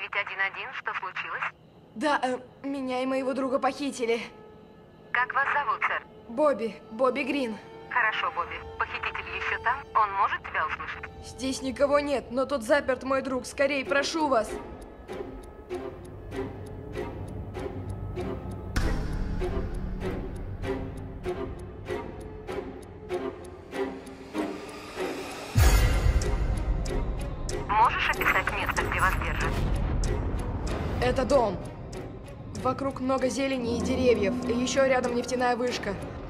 911, что случилось? Да, меня и моего друга похитили. Как вас зовут, сэр? Бобби Грин. Хорошо, Бобби. Похититель еще там? Он может тебя услышать? Здесь никого нет, но тут заперт мой друг. Скорей, прошу вас. Можешь описать место, где вас держат? Это дом. Вокруг много зелени и деревьев. И еще рядом нефтяная вышка.